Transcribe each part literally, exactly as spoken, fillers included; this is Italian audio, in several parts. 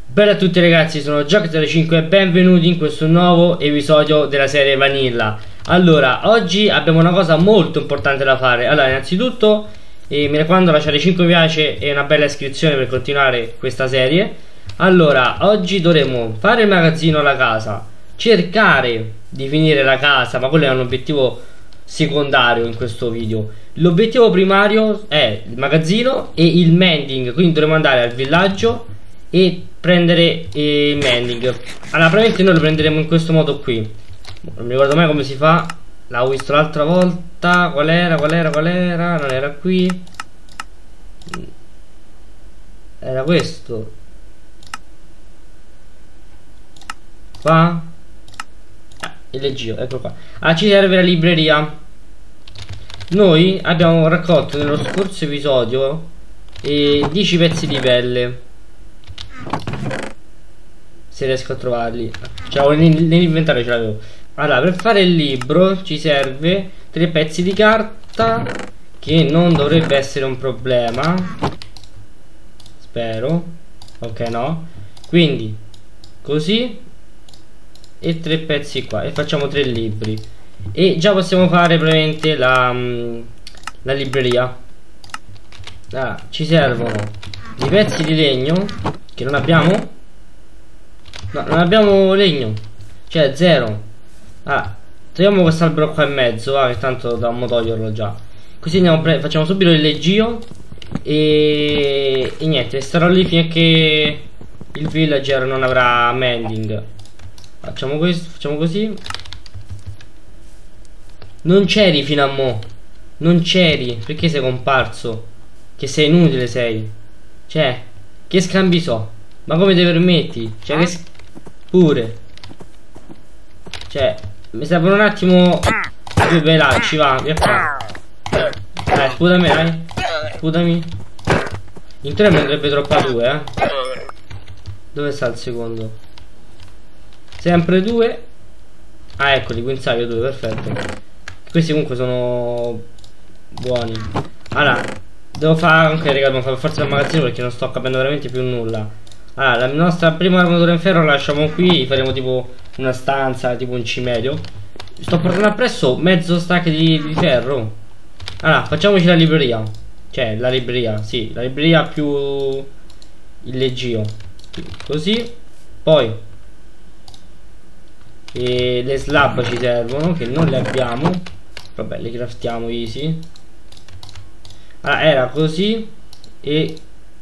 Bella a tutti ragazzi, sono Gioco zero cinque e benvenuti in questo nuovo episodio della serie Vanilla. Allora, oggi abbiamo una cosa molto importante da fare. Allora, innanzitutto, eh, mi raccomando, lasciate cinque mi piace e una bella iscrizione per continuare questa serie. Allora, oggi dovremo fare il magazzino alla casa, cercare di finire la casa, ma quello è un obiettivo secondario in questo video. L'obiettivo primario è il magazzino e il mending, quindi dovremo andare al villaggio e prendere il mending. Allora, probabilmente noi lo prenderemo in questo modo qui. Non mi ricordo mai come si fa. L'avevo visto l'altra volta. Qual era, qual era, qual era? Non era qui. Era questo. Qua. Ah, il leggio, eccolo qua. Ah, ci serve la libreria. Noi abbiamo raccolto nello scorso episodio eh, dieci pezzi di pelle. Se riesco a trovarli, cioè nell'inventario ce l'avevo. Allora, per fare il libro ci serve tre pezzi di carta, che non dovrebbe essere un problema, spero. Ok, no. Quindi così e tre pezzi qua e facciamo tre libri. E già possiamo fare probabilmente la, la libreria. Ah, ci servono i pezzi di legno che non abbiamo. No, non abbiamo legno. Cioè zero. Ah, troviamo quest'albero qua in mezzo, ah, che tanto dobbiamo toglierlo già. Così andiamo, facciamo subito il leggio. E, e niente, starò lì finché il villager non avrà mending. Facciamo questo, facciamo così. Non c'eri fino a mo'. Non c'eri, perché sei comparso? Che sei inutile sei. Cioè, che scambi so? Ma come ti permetti? Cioè, che pure. Cioè, mi servono un attimo due velacci, va, via qua. Dai, sputami, dai. Sputami. In tre mi andrebbe troppo a due, eh. Dove sta il secondo? Sempre due. Ah, eccoli, guinzaglio due, perfetto. Questi comunque sono buoni. Allora, devo fare, ok raga, devo fare per forza il magazzino perché non sto capendo veramente più nulla. Allora, la nostra prima armatura in ferro la lasciamo qui. Faremo tipo una stanza, tipo un cimelio. Sto portando appresso mezzo stack di, di ferro. Allora, facciamoci la libreria. Cioè, la libreria, sì, la libreria più il leggio. Così. Poi e le slab ci servono, che non le abbiamo. Vabbè, le craftiamo easy. Allora, era così. E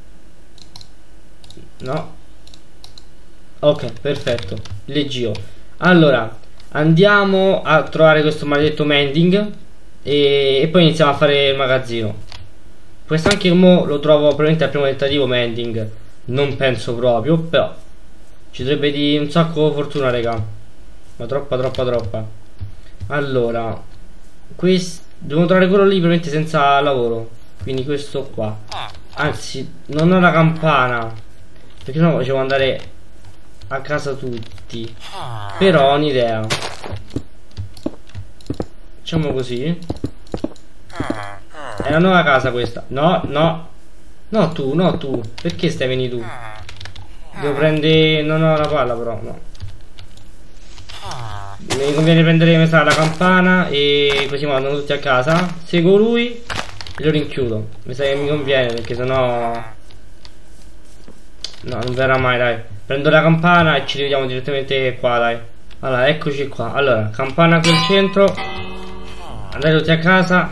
no. Ok, perfetto. Leggio. Allora, andiamo a trovare questo maledetto mending e, e poi iniziamo a fare il magazzino. Questo anche mo lo trovo probabilmente al primo tentativo mending. Non penso proprio, però ci dovrebbe di un sacco fortuna, raga. Ma troppa, troppa, troppa. Allora, questo devo trovare quello lì probabilmente senza lavoro. Quindi questo qua. Anzi, non ho la campana, perché no facevo andare a casa tutti. Però ho un'idea. Facciamo così. È una nuova casa questa. No, no. No tu, no tu. Perché stai venendo tu? Devo prendere... Non ho la palla però, no. Mi conviene prendere questa, la campana, e così vanno tutti a casa. Seguo lui e lo rinchiudo. Mi sa che mi conviene, perché sennò no, non verrà mai, dai. Prendo la campana e ci rivediamo direttamente qua, dai. Allora, eccoci qua. Allora, campana qui al centro. Andate tutti a casa.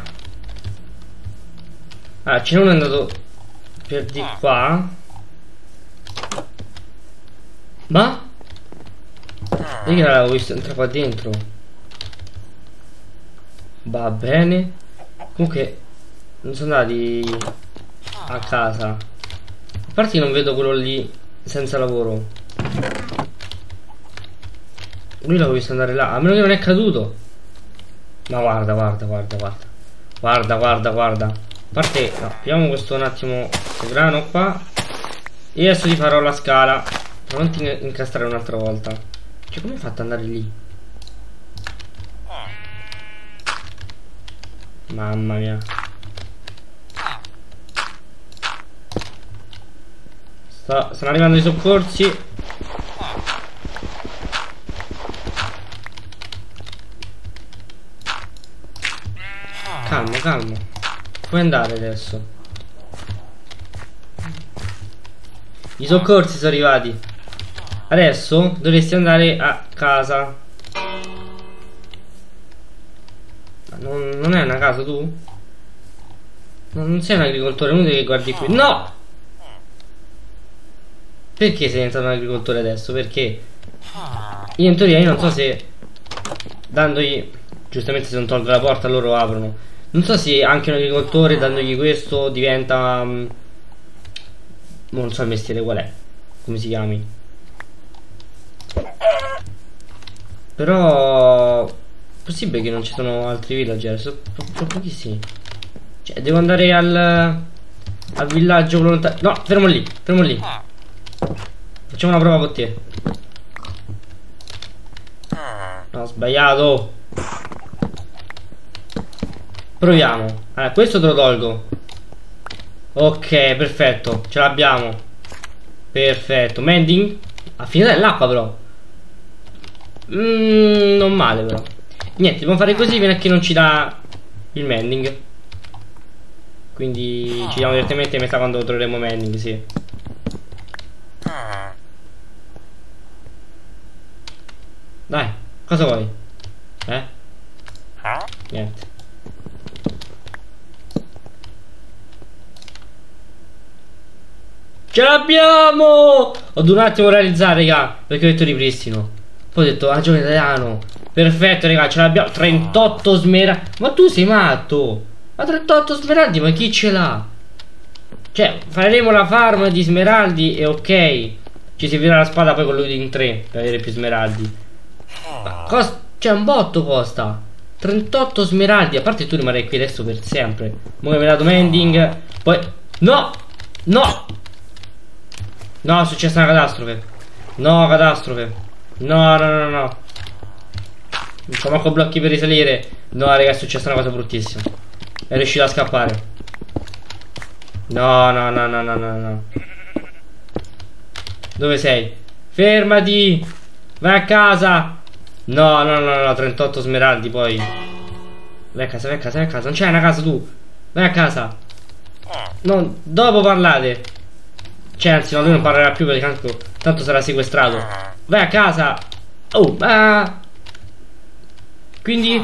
Allora, ce n'è andato per di qua. Ma? Io che l'avevo visto entrare qua dentro. Va bene. Comunque non sono andati a casa. A parte che non vedo quello lì senza lavoro. Lui l'avevo visto andare là. A meno che non è caduto. Ma guarda, guarda, guarda, guarda. Guarda, guarda, guarda. A parte, no, pigliamo questo un attimo, questo grano qua. E adesso ti farò la scala. Per non ti incastrare un'altra volta. Cioè, come hai fatto ad andare lì? Mamma mia. Sto, stanno arrivando i soccorsi. Calmo, calmo. Puoi andare adesso. I soccorsi sono arrivati. Adesso dovresti andare a casa. Non, non è una casa tu? Non sei un agricoltore, uno che guardi qui. No! Perché sei diventato un agricoltore adesso? Perché? Io in teoria io non so se dandogli, giustamente se non tolgo la porta loro aprono. Non so se anche un agricoltore dandogli questo diventa um, non so il mestiere qual è, come si chiami. Però possibile che non ci sono altri villager, sono po pochissimi. Cioè devo andare al al villaggio volontario. No, fermo lì, fermo lì. Facciamo una prova con te. No, ho sbagliato. Proviamo. Allora, questo te lo tolgo. Ok, perfetto, ce l'abbiamo. Perfetto. Mending. A finire dell'acqua però. Mm, non male però. Niente, dobbiamo fare così fino a che non ci dà il mending. Quindi ci diamo direttamente metà quando troveremo mending, sì. Dai, cosa vuoi? Eh? Niente. Ce l'abbiamo! Ho dovuto un attimo realizzare, raga, perché ho detto ripristino. Poi ho detto ragione italiano. Perfetto, raga, ce l'abbiamo. trentotto smeraldi. Ma tu sei matto? Ma trentotto smeraldi, ma chi ce l'ha? Cioè, faremo la farm di smeraldi e ok. Ci servirà la spada poi con lui in tre per avere più smeraldi. Ma costa, cioè un botto costa trentotto smeraldi. A parte tu rimarrai qui adesso per sempre. Mo che mi ha dato mending. Poi no, no, no, è successa una catastrofe. No, catastrofe. No, no, no, no. Non c'ho manco blocchi per risalire. No, raga, è successa una cosa bruttissima. È riuscito a scappare. No, no, no, no, no, no, no. Dove sei? Fermati. Vai a casa. No, no, no, no, trentotto smeraldi poi. Vai a casa, vai a casa, vai a casa. Non c'è una casa tu. Vai a casa. No, dopo parlate. Cioè, anzi, no, lui non parlerà più perché tanto, tanto sarà sequestrato. Vai a casa. Oh, ah. Quindi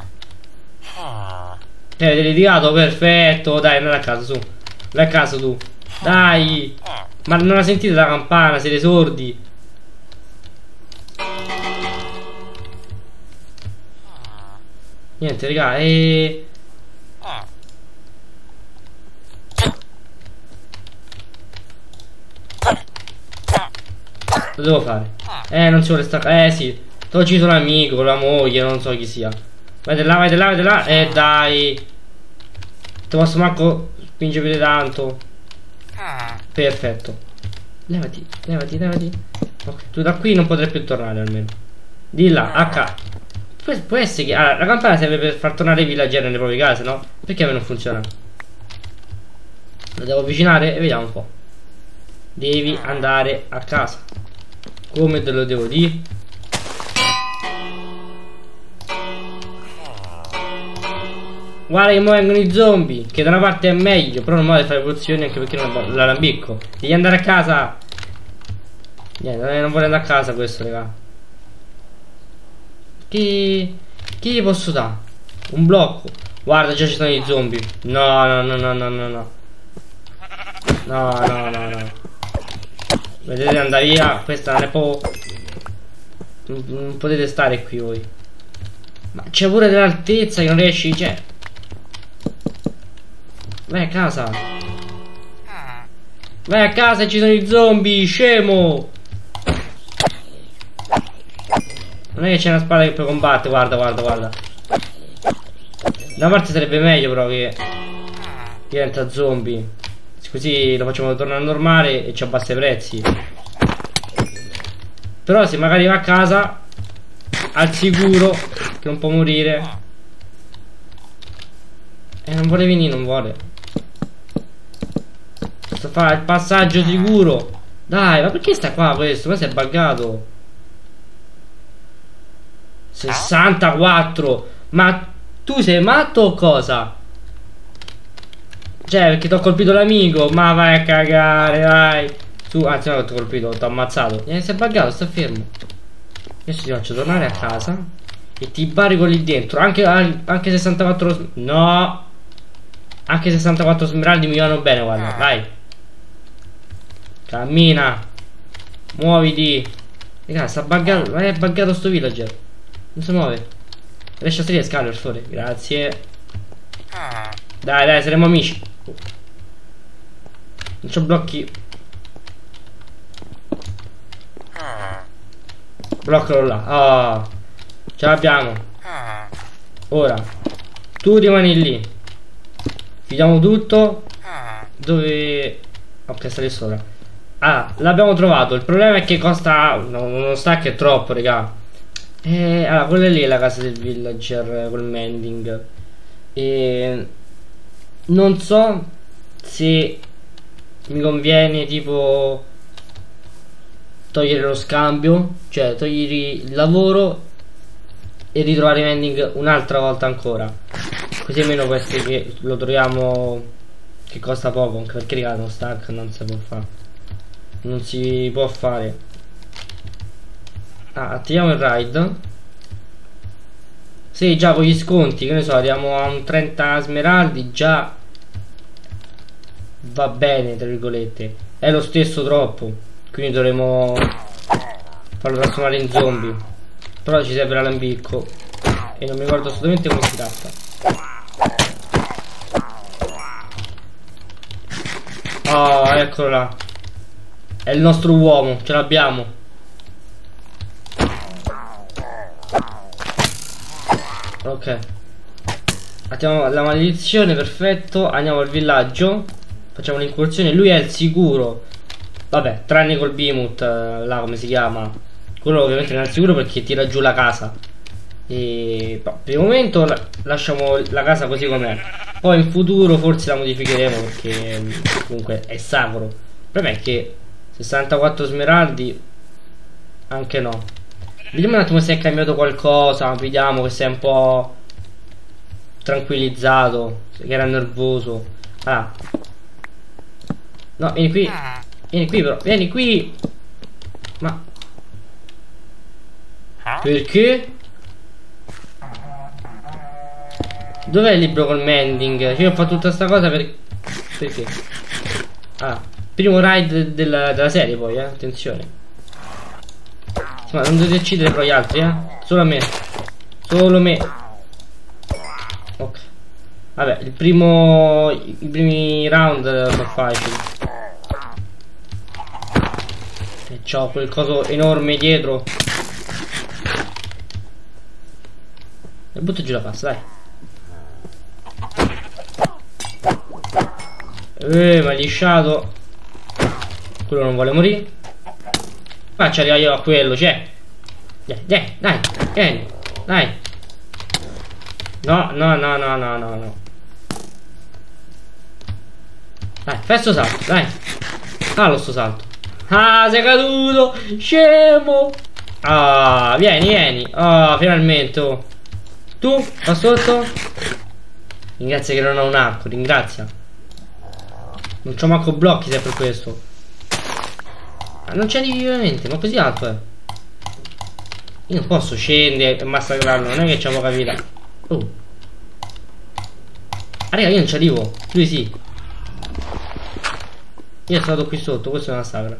eh, avete litigato? Perfetto. Dai, andate a casa, su. Vai a casa tu. Dai. Ma non la sentite la campana? Siete sordi? Niente, raga, e... lo devo fare. Eh, non si vuole staccare. Eh, sì. T'ho ucciso un amico, la moglie, non so chi sia. Vai là, vai là, vai là. Eh, dai. Ti posso manco spingere più di tanto. Perfetto. Levati, levati, levati. Ok, tu da qui non potrai più tornare almeno. Di là, H. Può, può essere che... Allora, la campana serve per far tornare i villager nelle proprie case, no? Perché a me non funziona? Lo devo avvicinare e vediamo un po'. Devi andare a casa. Come te lo devo dire? Guarda che mo vengono i zombie. Che da una parte è meglio, però non vuole fare evoluzioni anche perché non la lambicco. Devi andare a casa. Niente, non vuole andare a casa questo, raga. Che... Che gli posso dare? Un blocco. Guarda, già ci sono i zombie. No, no, no, no, no, no, no. No, no, no, no. Vedete andare via. Questa non è proprio... Non, non potete stare qui voi. Ma c'è pure dell'altezza che non riesci, cioè... Vai a casa. Vai a casa e ci sono i zombie, scemo. Non è che c'è una spada che puoi combattere, guarda, guarda, guarda. Da una parte sarebbe meglio però che diventa zombie. Così lo facciamo tornare normale e ci abbassa i prezzi. Però se magari va a casa al sicuro che non può morire. E eh, non vuole venire, non vuole. Sto a fare il passaggio sicuro. Dai, ma perché sta qua questo? Ma si è buggato. sessantaquattro. Ma tu sei matto o cosa? Cioè, perché ti ho colpito l'amico. Ma vai a cagare, vai. Su, anzi no, ti ho colpito, ti ho ammazzato. Eh, si è buggato, sta fermo. Adesso ti faccio tornare a casa e ti barico lì dentro. Anche, anche sessantaquattro. No. Anche sessantaquattro smeraldi mi vanno bene, guarda. Vai. Cammina. Muoviti. Raga, sta buggato. Ma è buggato sto villager. Non si muove. Riesci a salire le scale per favore. Grazie. Dai, dai, saremo amici. Non c'ho blocchi. Bloccalo là. Oh, ce l'abbiamo. Ora tu rimani lì. Chiudiamo tutto. Dove... Ok, sta lì sopra. Ah, l'abbiamo trovato. Il problema è che costa... No, non sta che è troppo, raga. Eh, allora, quella lì è la casa del villager col mending. E... non so se mi conviene tipo togliere lo scambio, cioè togliere il lavoro e ritrovare mending un'altra volta ancora, così almeno questo che lo troviamo che costa poco, anche perché raga uno stack non si può fare, non si può fare. Ah, attiviamo il raid. Sì, già con gli sconti, che ne so, arriviamo a un trenta smeraldi, già va bene, tra virgolette. È lo stesso troppo, quindi dovremo farlo trasformare in zombie. Però ci serve l'alambicco e non mi ricordo assolutamente come si tratta. Oh, eccolo là. È il nostro uomo, ce l'abbiamo. Ok, attiviamo la maledizione, perfetto. Andiamo al villaggio, facciamo un'incursione. Lui è il sicuro, vabbè, tranne col Behemoth, là come si chiama. Quello ovviamente non è il sicuro perché tira giù la casa. E per il momento la lasciamo la casa così com'è. Poi in futuro forse la modificheremo perché comunque è sacro. Il problema è che sessantaquattro smeraldi anche no. Vediamo un attimo se è cambiato qualcosa. Vediamo che sei un po' tranquillizzato, che era nervoso. Ah, no, vieni qui. Vieni qui però, vieni qui. Ma perché? Dov'è il libro col mending? Cioè, io ho fatto tutta sta cosa per... Perché? Ah, primo raid della, della serie poi, eh, attenzione. Ma non dovete uccidere però gli altri, eh? Solo a me. Solo me. Ok. Vabbè, il primo... I primi round sono facili. E c'ho quel coso enorme dietro. E butto giù la pasta, dai. Eh, mi ha lisciato. Quello non vuole morire. Faccia arrivare io a quello, cioè. Dai, dai, dai, vieni, dai. No, no, no, no, no, no, no. Dai, fai sto salto, dai. Fallo sto salto. Ah, sei caduto, scemo. Ah, vieni, vieni. Ah, finalmente, oh. Tu, qua sotto. Ringrazia che non ho un arco, ringrazia. Non c'ho manco blocchi se è per questo. Ma non c'è veramente, ma così alto è. Io non posso scendere e massacrarlo, non è che c'ho poca vita. Oh. Ah raga, io non ci arrivo. Lui sì. Io sono stato qui sotto, questo è una massacra.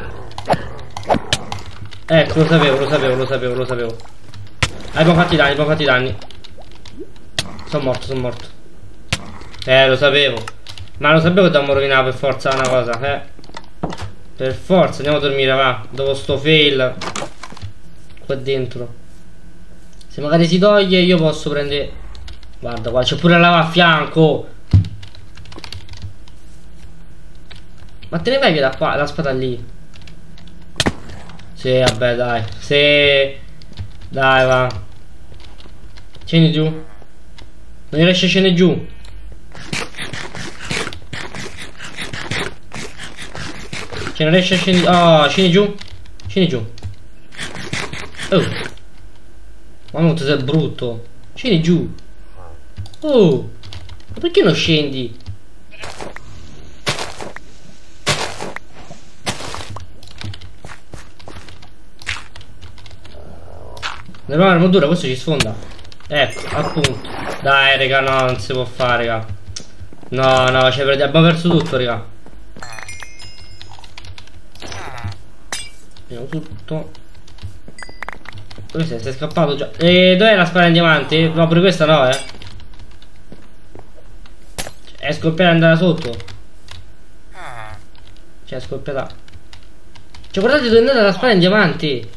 Ecco, lo sapevo, lo sapevo, lo sapevo, lo sapevo. Abbiamo fatti danni, abbiamo fatti danni. Sono morto, sono morto. Eh, lo sapevo. Ma lo sapevo che dobbiamo rovinare per forza una cosa, eh. Per forza, andiamo a dormire, va. Dopo sto fail qua dentro. Se magari si toglie io posso prendere. Guarda qua, c'è pure la lava a fianco. Ma te ne vai via da qua, la spada lì. Sì, vabbè, dai. Sì. Dai, va. Scendi giù. Non riesci a scendere giù. Cioè non riesce a scendere. Oh, scendi giù. Scendi giù. Oh. Ma quanto sei brutto. Scendi giù. Oh. Ma perché non scendi? Andiamo all'armatura, questo ci sfonda. Ecco, appunto. Dai, raga, no, non si può fare, raga. No, no, cioè, abbiamo perso tutto, raga. Abbiamo tutto. Dove sei? Sei scappato già. E dov'è la spada in diamante? No, pure questa no, eh. È scoppiata e andata sotto. Cioè, è scoppiata. Cioè, guardate dove è andata la spada in diamante.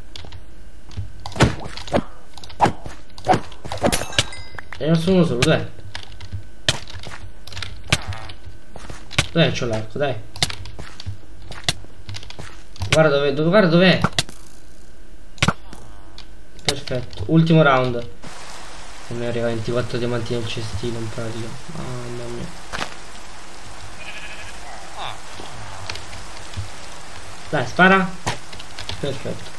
E non sono solo, dov'è? Dov'è c'ho l'arco, dai. Guarda dove, dove, guarda dov'è. Perfetto, ultimo round. E mi arriva ventiquattro diamanti nel cestino in pratica. Mamma mia. Dai, spara. Perfetto.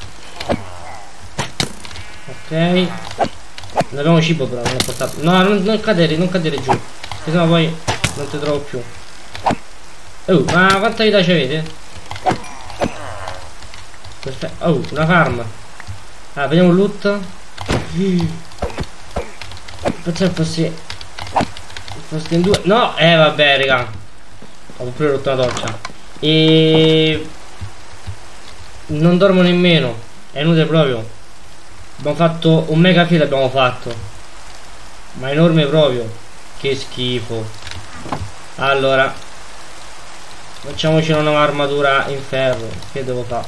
Ok. Non abbiamo cibo però, non è portato. No, non, non cadere, non cadere giù. Perché sennò poi non ti trovo più. Oh, ma quanta vita c'avete? Perfetto. Oh, una farm. Ah, vediamo il loot. Pensavo fosse fosse in due. No, eh vabbè raga. Ho pure rotto una torcia. E non dormo nemmeno. È inutile proprio. Abbiamo fatto un mega kill, abbiamo fatto. Ma enorme proprio. Che schifo. Allora, facciamoci una nuova armatura in ferro. Che devo fare?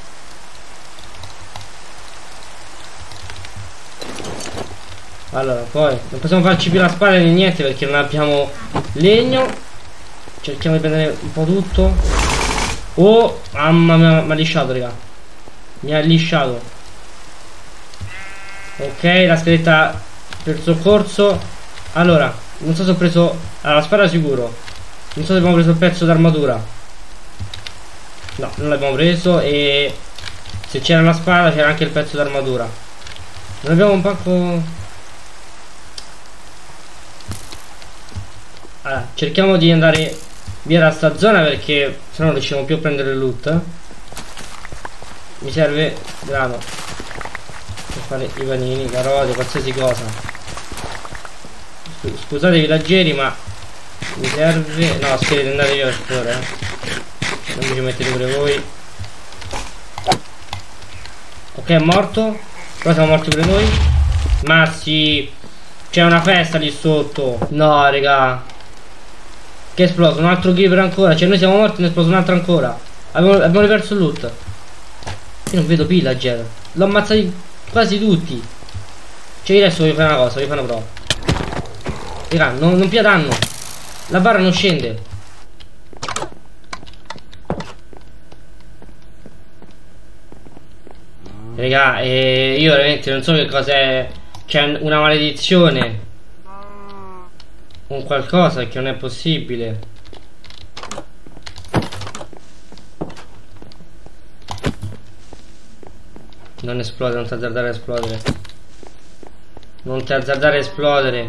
Allora, poi non possiamo farci più la spada né niente perché non abbiamo legno. Cerchiamo di prendere un po' tutto. Oh, mamma mia, mi ha lisciato, raga. Mi ha lisciato. Ok, la schedetta per soccorso. Allora, non so se ho preso. Allora, la spada sicuro. Non so se abbiamo preso il pezzo d'armatura. No, non l'abbiamo preso. E se c'era la spada c'era anche il pezzo d'armatura. Non abbiamo un pacco. Allora, cerchiamo di andare via da sta zona perché se no non riusciamo più a prendere il loot. Mi serve grano per fare i panini, carote, qualsiasi cosa. Scusate i villaggeri, ma mi serve. No, scherzo, andate via per favore, eh. Non mi ci mettete pure voi. Ok, è morto. Però siamo morti pure noi. Ma sì, c'è una festa lì sotto. No, raga. Che è esploso, un altro creeper ancora. Cioè noi siamo morti e ne è esploso un altro ancora. Abbiamo, abbiamo perso il loot. Io non vedo pillager. L'ho ammazzati quasi tutti. Cioè io adesso voglio fare una cosa, voglio fare una prova. Raga, non, non pia danno. La barra non scende. Raga, eh, io veramente non so che cos'è. C'è una maledizione. Un qualcosa che non è possibile. Non esplode, non ti azzardare a esplodere. Non ti azzardare a esplodere.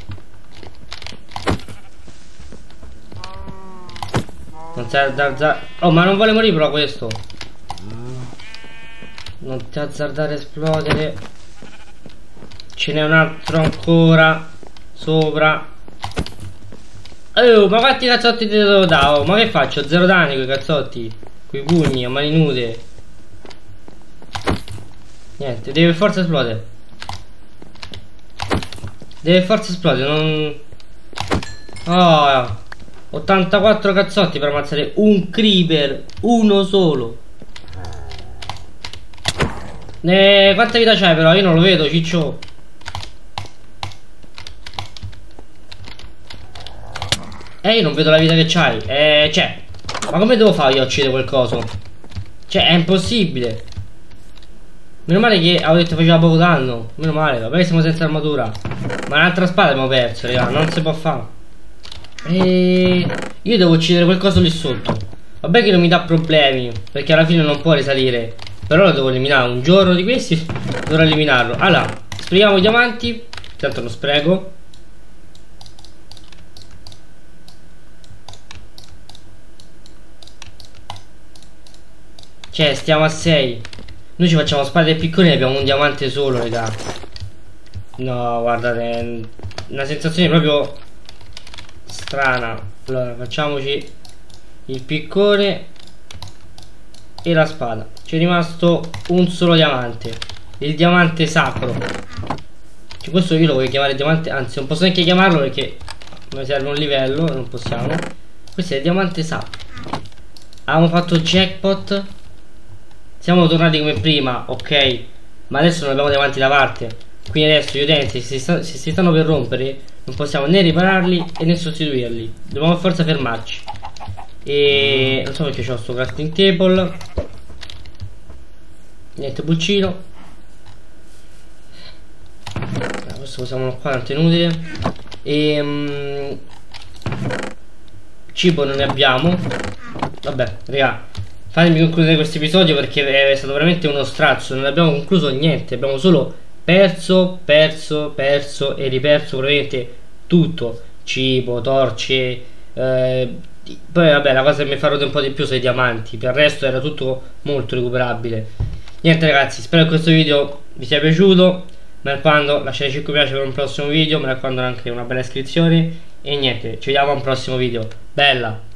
Non ti azzardare. Oh, ma non vuole morire però questo. Non ti azzardare a esplodere. Ce n'è un altro ancora sopra. Oh, ma quanti cazzotti ti devo dare? Oh, ma che faccio? Zero danni con i cazzotti. Coi pugni a mani nude. Niente, deve forza esplodere. Deve forza esplodere, non. Oh, ottantaquattro cazzotti per ammazzare un creeper. Uno solo. Eh, quanta vita c'hai però? Io non lo vedo, ciccio. Eh, io non vedo la vita che c'hai. Eh, cioè, ma come devo fare io a uccidere quel coso? Cioè, è impossibile. Meno male che avevo detto faceva poco danno. Meno male, vabbè che siamo senza armatura. Ma un'altra spada abbiamo perso, raga. Non si può fare. E io devo uccidere quel coso lì sotto. Vabbè che non mi dà problemi, perché alla fine non può risalire. Però lo devo eliminare, un giorno di questi dovrò eliminarlo. Allora, sprechiamo i diamanti. Tanto lo spreco. Cioè, stiamo a sei. Noi ci facciamo spade piccole e abbiamo un diamante solo, raga. No, guardate, è una sensazione proprio strana. Allora, facciamoci il piccone e la spada. Ci è rimasto un solo diamante, il diamante sacro. Che questo io lo voglio chiamare diamante, anzi non posso neanche chiamarlo perché mi serve un livello, non possiamo. Questo è il diamante sacro. Abbiamo fatto jackpot. Siamo tornati come prima, ok. Ma adesso non abbiamo diamanti da parte. Quindi adesso gli utenti, se si, sta, se si stanno per rompere, non possiamo né ripararli e né sostituirli. Dobbiamo per forza fermarci. E non so perché c'ho sto crafting table. Niente pulcino. Questo possiamo qua, tanto inutile. E um, cibo non ne abbiamo. Vabbè, raga, fatemi concludere questo episodio perché è stato veramente uno strazio. Non abbiamo concluso niente. Abbiamo solo perso, perso, perso e riperso praticamente tutto. Cibo, torce, eh, poi vabbè, la cosa che mi fa rodere un po' di più sono i diamanti. Per il resto era tutto molto recuperabile. Niente ragazzi, spero che questo video vi sia piaciuto. Mi raccomando, lasciate cinque mi piace per un prossimo video. Mi raccomando anche una bella iscrizione. E niente, ci vediamo a un prossimo video. Bella!